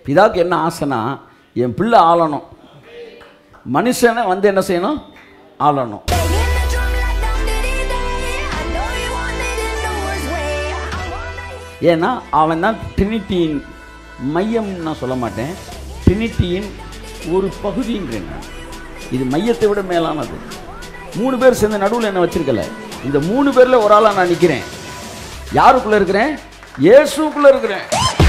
பிதாவுக்கு என்ன ஆசைனா என் பிள்ளை ஆளணும், மனுஷனை வந்து என்ன செய்யணும், ஆளணும். ஏன்னா அவன் தான் ட்ரினிட்டியின் மையம். நான் சொல்ல மாட்டேன், ட்ரினிட்டியின் ஒரு பகுதின்றேன். இது மையத்தை விட மேலானது. 3 பேர் சேர்ந்து நடுவில் என்ன வச்சிருக்கல. இந்த 3 பேர்ல ஒரு ஆளா நான் நிற்கிறேன். யாருக்குள்ள இருக்கிறேன்? இயேசுக்குள்ள இருக்கிறேன்.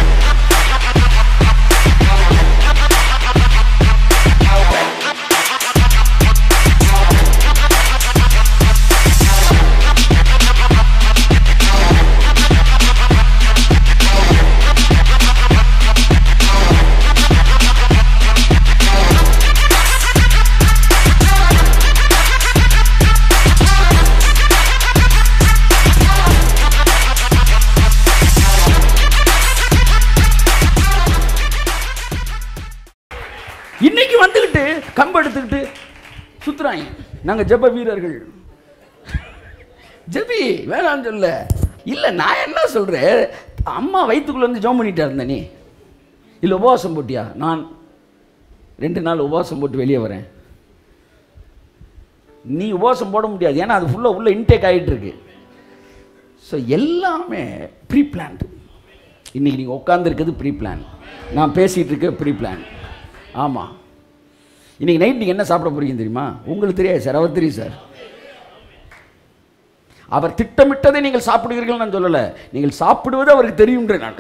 இன்னைக்கு வந்துக்கிட்டு கம்பு எடுத்துக்கிட்டு சுத்துறாங்க. நாங்கள் ஜெப வீரர்கள். ஜெபி வேணான்னு சொல்ல இல்லை. நான் என்ன சொல்கிறேன், அம்மா வயிற்றுக்குள்ளே வந்து ஜோம் பண்ணிட்டா இருந்த நீ இல்லை உபவாசம் போட்டியா? நான் 2 நாள் உபவாசம் போட்டு வெளியே வரேன். நீ உபவாசம் போட முடியாது, ஏன்னா அது ஃபுல்லாக உள்ள இன்டேக் ஆகிட்டு இருக்கு. ஸோ எல்லாமே ப்ரீ பிளான்டு. இன்றைக்கி நீங்கள் உட்காந்துருக்கிறது ப்ரீ பிளான், நான் பேசிகிட்டு இருக்க ப்ரீ பிளான். ஆமாம், இன்றைக்கி நைட் நீங்கள் என்ன சாப்பிட போகிறீங்க தெரியுமா? உங்களுக்கு தெரியாது சார், அவர் தெரியும் சார். அவர் திட்டமிட்டதை நீங்கள் சாப்பிடுவீர்கள் நான் சொல்லலை, நீங்கள் சாப்பிடுவது அவருக்கு தெரியும்ன்ற நான்.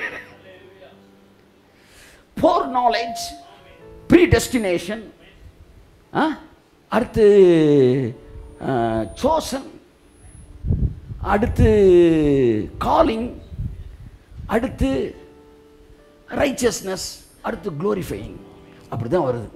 ஃபோர் நாலேஜ், ப்ரீ டெஸ்டினேஷன், அடுத்து சோசன், அடுத்து காலிங், அடுத்து ரைச்சஸ்னஸ், அடுத்து க்ளோரிஃபையிங். அப்படி தான் வருது.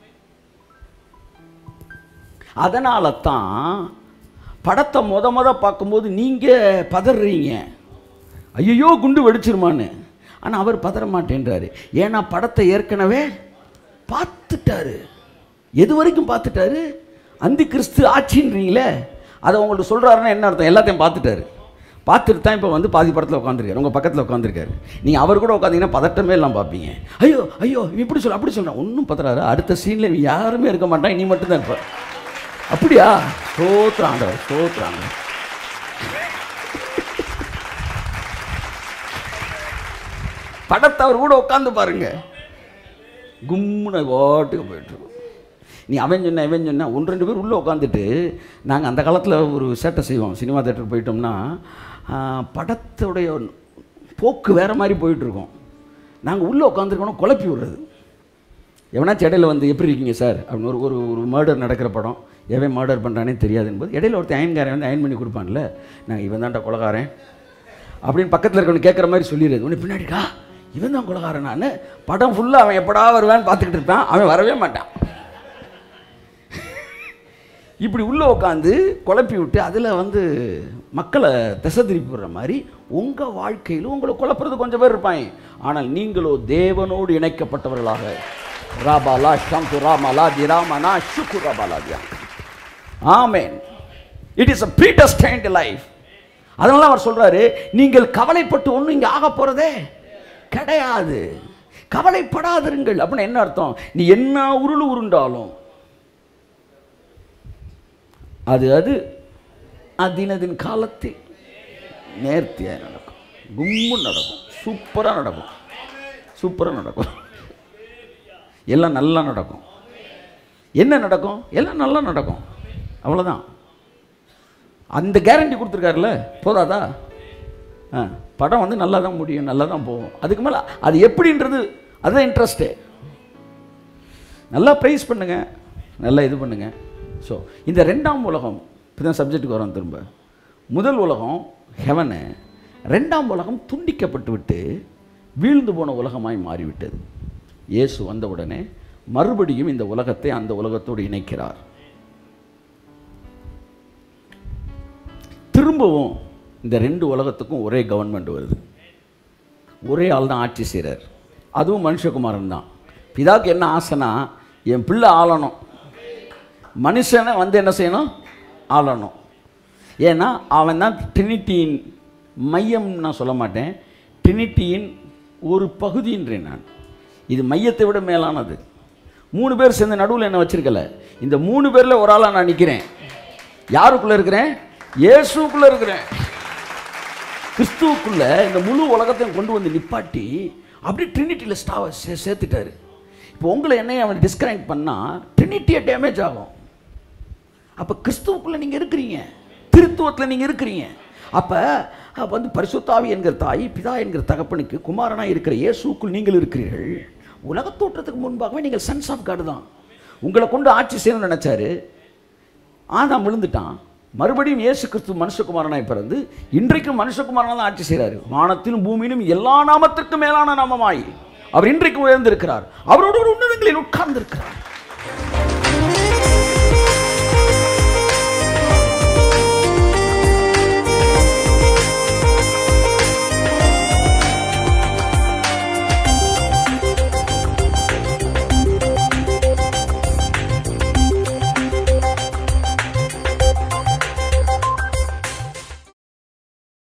அதனால தான் படத்தை முத பார்க்கும்போது நீங்கள் பதறீங்க, ஐயோ குண்டு வெடிச்சிருமான்னு. ஆனால் அவர் பதற மாட்டேன்றாரு. ஏன்னா படத்தை ஏற்கனவே பார்த்துட்டாரு. எது வரைக்கும் பார்த்துட்டாரு? அந்தி கிறிஸ்து ஆட்சின்றீங்களே, அதை உங்களுக்கு சொல்கிறாருன்னா என்ன அர்த்தம்? எல்லாத்தையும் பார்த்துட்டாரு. பார்த்துட்டு தான் இப்போ வந்து பாதி படத்தில் உட்காந்துருக்காரு, உங்கள் பக்கத்தில் உட்காந்துருக்காரு. நீங்கள் அவர் கூட உட்காந்திங்கன்னா பதட்டமே எல்லாம் பார்ப்பீங்க. ஐயோ ஐயோ இப்படி சொல்ல அப்படி சொல்கிறேன், ஒன்றும் பதறாரு. அடுத்த சீனில் யாருமே இருக்க மாட்டான், நீ மட்டும்தான் இருப்பார். அப்படியா? சோத்ராண்டவர், சோத்ராண்டவர். படத்தை அவர் கூட உட்காந்து பாருங்க, கும்முன ஓட்டுக்கு போயிட்டுருக்கோம். நீ அவன் சொன்ன இவன் சொன்ன 1-2 பேர் உள்ளே உட்காந்துட்டு, நாங்கள் அந்த காலத்தில் ஒரு சேட்டை செய்வோம். சினிமா தேட்டருக்கு போயிட்டோம்னா படத்துடைய போக்கு வேறு மாதிரி போயிட்டுருக்கோம். நாங்கள் உள்ளே உட்காந்துருக்கோன்னா குழப்பி விடுறது. எவனாச்சும் இடையில வந்து எப்படி இருக்கீங்க சார் அப்படின்னு ஒரு ஒரு மர்டர் நடக்கிற படம், எவன் மர்டர் பண்ணுறானே தெரியாதுன்னு போது இடையில ஒருத்தர் அயன்காரன் வந்து அயன் பண்ணி கொடுப்பான்ல, நாங்கள் இவன் தான்டா கொலகாரன் அப்படின்னு பக்கத்தில் இருக்கவனு கேட்குற மாதிரி சொல்லிடுறது. உன்னை பின்னாடிக்கா இவன் தான் கொலகாரன். நான் படம் ஃபுல்லாக அவன் எப்படா வருவான்னு பார்த்துக்கிட்டு இருப்பான், அவன் வரவே மாட்டான். இப்படி உள்ளே உட்காந்து குழப்பி விட்டு அதில் வந்து மக்களை திசை திருப்பி விடுற மாதிரி உங்கள் வாழ்க்கையில் உங்களை குழப்புறது கொஞ்சம் பேர் இருப்பாங்க. ஆனால் நீங்களோ தேவனோடு இணைக்கப்பட்டவர்களாக ராபாலா ஷாந்து ராமலா திராமனா ஷுக்கு ராபாலாதியா. ஆமென். It is a predestined life. அதனால அவர் சொல்றாரு, நீங்கள் கவலைப்பட்டு ஒன்றும் இங்கே ஆக போகிறதே கிடையாது, கவலைப்படாதிருங்கள். அப்படின்னு என்ன அர்த்தம்? நீ என்ன உருண்டாலும் அது அது அதினதின் காலத்தில் நேர்த்தியாக நடக்கும், கும்மு நடக்கும், சூப்பராக நடக்கும், சூப்பராக நடக்கும், எல்லாம் நல்லா நடக்கும். என்ன நடக்கும்? எல்லாம் நல்லா நடக்கும். அவ்வளோதான். அந்த கேரண்டி கொடுத்துருக்காருல்ல, போதாதா? படம் வந்து நல்லா தான் முடியும், நல்லா தான் போகும். அதுக்கு மேலே அது எப்படின்றது அதுதான் இன்ட்ரெஸ்ட்டு. நல்லா ப்ரைஸ் பண்ணுங்க, நல்லா இது பண்ணுங்க. ஸோ இந்த 2ஆம் உலகம், இப்போ தான் சப்ஜெக்ட்டுக்கு வரோம் திரும்ப. முதல் உலகம் ஹெவனு, 2ஆம் உலகம் துண்டிக்கப்பட்டு விட்டு வீழ்ந்து போன உலகமாய் மாறிவிட்டது. இயேசு வந்தவுடனே மறுபடியும் இந்த உலகத்தை அந்த உலகத்தோடு இணைக்கிறார். திரும்பவும் இந்த 2 உலகத்துக்கும் ஒரே கவர்மெண்ட் வருது, ஒரே ஆள் தான் ஆட்சி செய்கிறார். அதுவும் மனுஷகுமாரன் தான். பிதாவுக்கு என்ன ஆசைனா, என் பிள்ளை ஆளணும், மனுஷனை வந்து என்ன செய்யணும், ஆளணும். ஏன்னா அவன் தான் ட்ரினிட்டியின் மையம். நான் சொல்ல மாட்டேன், ட்ரினிட்டியின் ஒரு பகுதின்றேன் நான். இது மையத்தை விட மேலானது. 3 பேர் சேர்ந்து நடுவில் என்ன வச்சிருக்கல. இந்த 3 பேரில் ஒரு ஆளாக நான் நிற்கிறேன். யாருக்குள்ளே இருக்கிறேன்? இயேசுக்குள்ளே இருக்கிறேன். கிறிஸ்துவுக்குள்ள இந்த முழு உலகத்தையும் கொண்டு வந்து நிப்பாட்டி அப்படி ட்ரினிட்டியில் சேர்த்துட்டாரு. இப்போ உங்களை என்னையும் அவன் டிஸ்கனெக்ட் பண்ணால் ட்ரினிட்டியை டேமேஜ் ஆகும். அப்போ கிறிஸ்துவுக்குள்ளே நீங்கள் இருக்கிறீங்க, திருத்துவத்தில் நீங்கள் இருக்கிறீங்க. அப்போ வந்து பரிசுத்தாவி என்கிற தாய், பிதா என்கிற தகப்பனுக்கு குமாரனாக இருக்கிற இயேசுக்குள் நீங்கள் இருக்கிறீர்கள். உலகத்தோற்றத்துக்கு முன்பாகவே நீங்கள் சன்ஸ் ஆஃப் காட் தான். உங்களை கொண்டு ஆட்சி செய்யணும்னு நினச்சாரு. ஆதாம் விழுந்துட்டான். மறுபடியும் இயேசு கிறிஸ்து மனுஷகுமாரனாய் பிறந்து இன்றைக்கும் மனுஷகுமாரனாக தான் ஆட்சி செய்கிறாரு. வானத்திலும் பூமியிலும் எல்லா நாமத்திற்கும் மேலான நாமமாய் அவர் இன்றைக்கு உயர்ந்திருக்கிறார். அவரோடு உன்னதங்களில் உட்கார்ந்திருக்கிறார்.